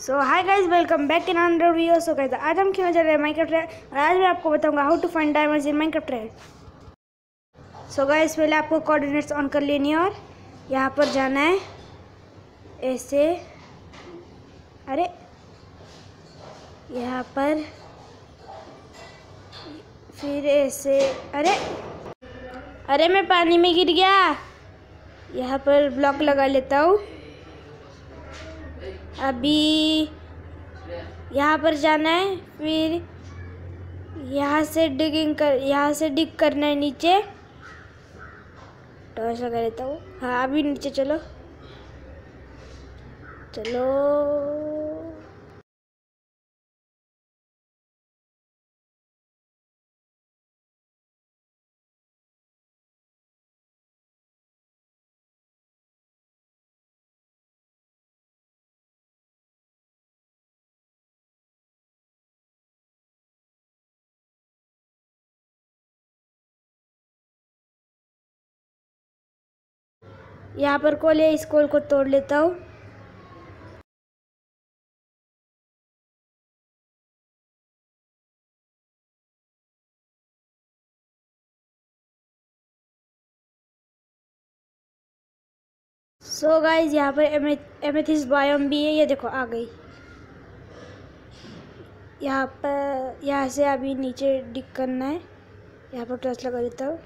So hi guys, welcome back in another video. So guys, आज हम खेलने जा रहे हैं माइनक्राफ्ट ट्रेड और आज मैं आपको बताऊंगा how to find diamonds in Minecraft trade. So guys, पहले आपको कोऑर्डिनेट्स ऑन कर लेनी है और यहाँ पर जाना है ऐसे। अरे यहाँ पर फिर ऐसे। अरे मैं पानी में गिर गया। यहाँ पर ब्लॉक लगा लेता हूँ। अभी यहाँ पर जाना है, फिर यहाँ से डिग करना है नीचे। टॉर्च लगा लेता हूँ। हाँ, अभी नीचे चलो चलो। यहाँ पर कोल है, इस कोल को तोड़ लेता हूँ। सो गाइस, यहाँ पर एमेथिस्ट बायोम भी है। ये देखो आ गई। यहाँ से अभी नीचे डिग करना है। यहाँ पर टॉर्च लगा देता हूँ।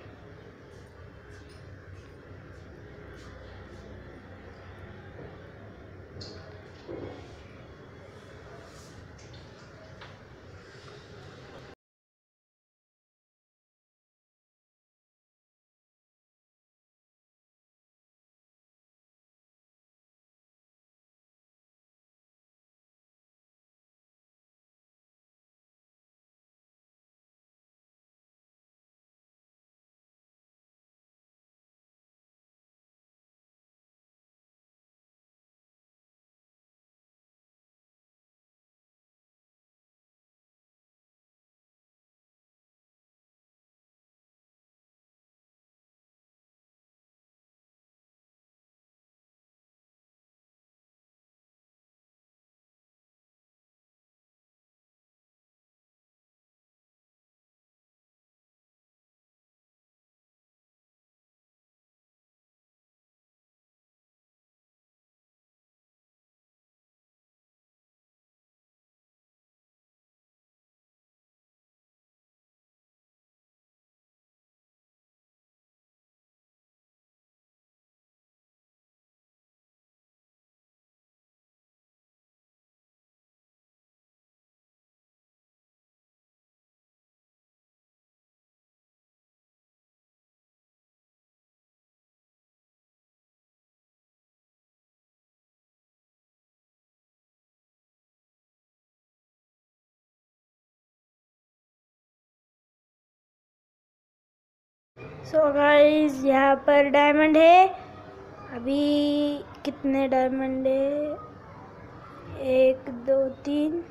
सो गाइस, यहाँ पर डायमंड है। अभी कितने डायमंड है? 1 2 3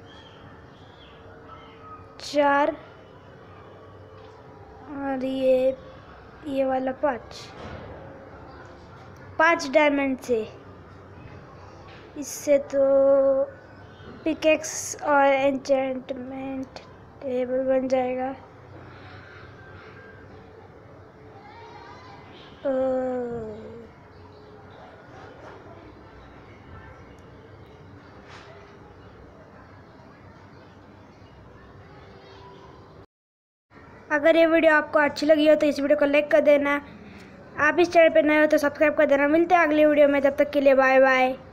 4 और ये वाला 5 डायमंड से। इससे तो पिकेक्स और एन्चेंटमेंट टेबल बन जाएगा। अगर ये वीडियो आपको अच्छी लगी हो तो इस वीडियो को लाइक कर देना। आप इस चैनल पर नए हो तो सब्सक्राइब कर देना। मिलते हैं अगले वीडियो में, तब तक के लिए बाय बाय।